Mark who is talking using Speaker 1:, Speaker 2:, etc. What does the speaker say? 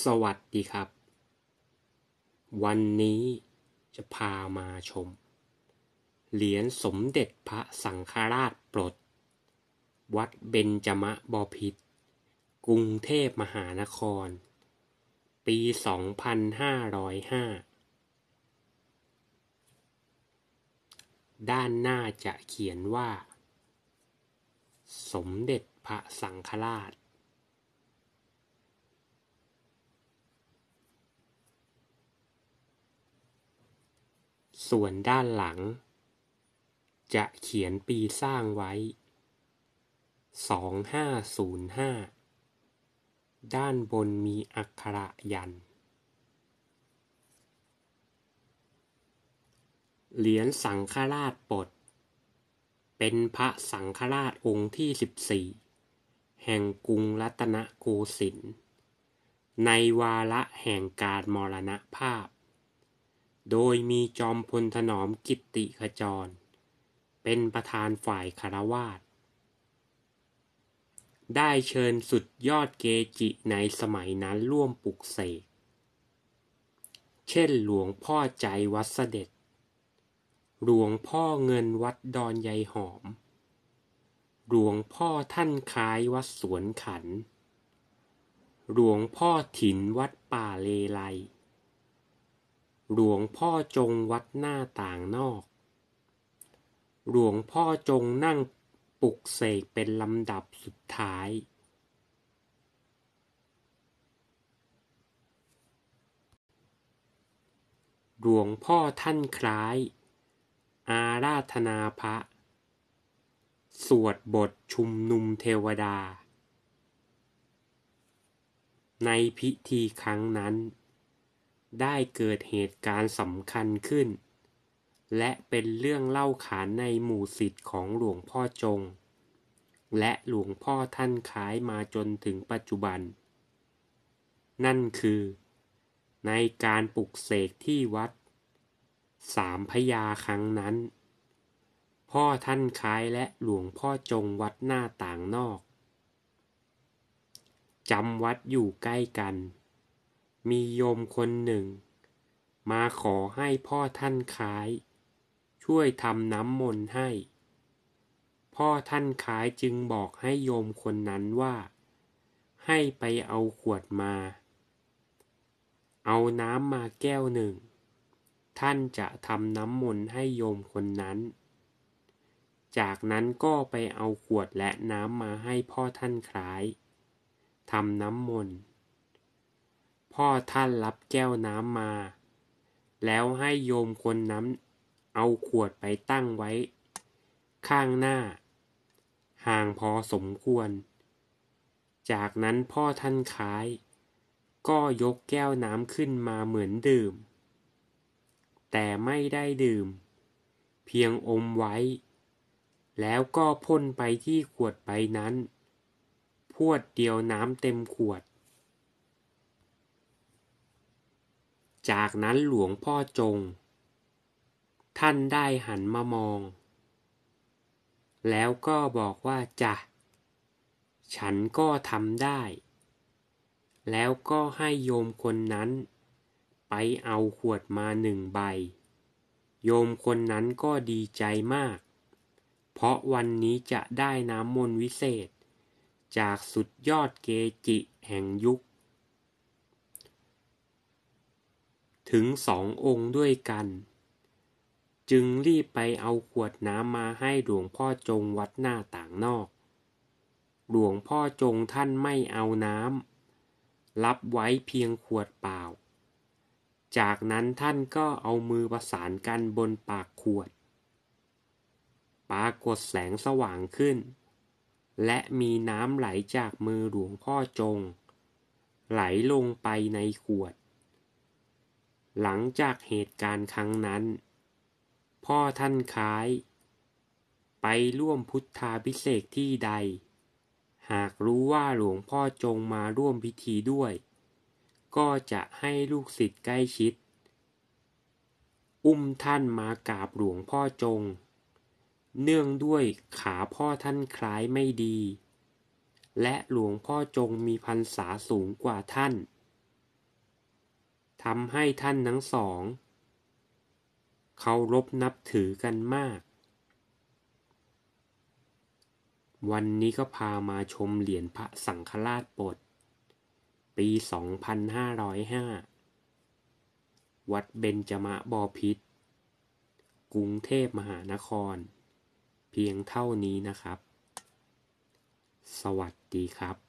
Speaker 1: สวัสดีครับวันนี้จะพามาชมเหรียญสมเด็จพระสังฆราชปลดวัดเบญจมบพิตรกรุงเทพมหานครปี 2505 ด้านหน้าจะเขียนว่าสมเด็จพระสังฆราชส่วนด้านหลังจะเขียนปีสร้างไว้ 2505 ด้านบนมีอักขระยันต์เหรียญสังฆราชปลดเป็นพระสังฆราชองค์ที่ 14 แห่งกรุงรัตนโกสินทร์ในวาระแห่งการมรณภาพโดยมีจอมพลถนอมกิตติขจรเป็นประธานฝ่ายฆราวาสได้เชิญสุดยอดเกจิในสมัยนั้นร่วมปลุกเสกเช่นหลวงพ่อใจวัดเสด็จหลวงพ่อเงินวัดดอนยายหอมหลวงพ่อท่านคล้ายวัดสวนขันหลวงพ่อถิ่นวัดป่าเลไลหลวงพ่อจงวัดหน้าต่างนอกหลวงพ่อจงนั่งปลุกเสกเป็นลำดับสุดท้ายหลวงพ่อท่านคล้ายอาราธนาพระสวดบทชุมนุมเทวดาในพิธีครั้งนั้นได้เกิดเหตุการณ์สำคัญขึ้นและเป็นเรื่องเล่าขานในหมู่ศิษย์ของหลวงพ่อจงและหลวงพ่อท่านคล้ายมาจนถึงปัจจุบันนั่นคือในการปลุกเสกที่วัดสามพระยาครั้งนั้นพ่อท่านคล้ายและหลวงพ่อจงวัดหน้าต่างนอกจำวัดอยู่ใกล้กันมีโยมคนหนึ่งมาขอให้พ่อท่านคล้ายช่วยทำน้ำมนต์ให้พ่อท่านคล้ายจึงบอกให้โยมคนนั้นว่าให้ไปเอาขวดมาเอาน้ำมาแก้วหนึ่งท่านจะทำน้ำมนต์ให้โยมคนนั้นจากนั้นก็ไปเอาขวดและน้ำมาให้พ่อท่านคล้ายทำน้ำมนต์พ่อท่านรับแก้วน้ำมาแล้วให้โยมคนนั้นเอาขวดไปตั้งไว้ข้างหน้าห่างพอสมควรจากนั้นพ่อท่านคล้ายก็ยกแก้วน้ำขึ้นมาเหมือนดื่มแต่ไม่ได้ดื่มเพียงอมไว้แล้วก็พ่นไปที่ขวดใบนั้นพรวดเดียวน้ำเต็มขวดจากนั้นหลวงพ่อจงท่านได้หันมามองแล้วก็บอกว่าจ้ะฉันก็ทำได้แล้วก็ให้โยมคนนั้นไปเอาขวดมา1 ใบโยมคนนั้นก็ดีใจมากเพราะวันนี้จะได้น้ำมนต์วิเศษจากสุดยอดเกจิแห่งยุคถึง2 องค์ด้วยกันจึงรีบไปเอาขวดน้ำมาให้หลวงพ่อจงวัดหน้าต่างนอกหลวงพ่อจงท่านไม่เอาน้ำรับไว้เพียงขวดเปล่าจากนั้นท่านก็เอามือประสานกันบนปากขวดปรากฏแสงสว่างขึ้นและมีน้ำไหลจากมือหลวงพ่อจงไหลลงไปในขวดหลังจากเหตุการณ์ครั้งนั้นพ่อท่านคล้ายไปร่วมพุทธาภิเษกที่ใดหากรู้ว่าหลวงพ่อจงมาร่วมพิธีด้วยก็จะให้ลูกศิษย์ใกล้ชิดอุ้มท่านมากราบหลวงพ่อจงเนื่องด้วยขาพ่อท่านคล้ายไม่ดีและหลวงพ่อจงมีพรรษาสูงกว่าท่านทำให้ท่านทั้งสองเคารพนับถือกันมากวันนี้ก็พามาชมเหรียญพระสังฆราชบทปี 2505 วัดเบญจมบพิตรกรุงเทพมหานครเพียงเท่านี้นะครับสวัสดีครับ